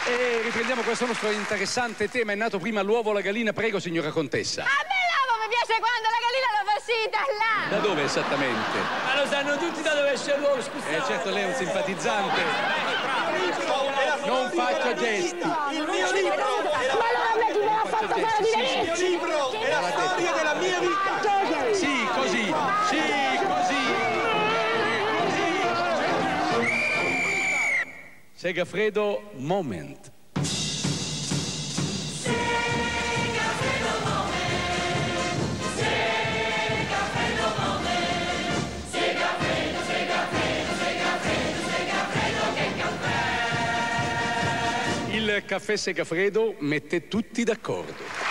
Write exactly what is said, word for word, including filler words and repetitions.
E riprendiamo questo nostro interessante tema. È nato prima l'uovo o la gallina? Prego, signora contessa. A me l'uovo mi piace quando la gallina lo fa sì, da là. Da dove esattamente? Ma lo sanno tutti da dove esce l'uovo, scusa. Eh, certo, lei è un simpatizzante. Non faccia gesti. Il mio libro! Ma allora a me chi me l'ha fatto fare di Il mio libro è la storia della mia vita! Sì, così. Sì, così. Segafredo Moment. Il caffè Segafredo mette tutti d'accordo.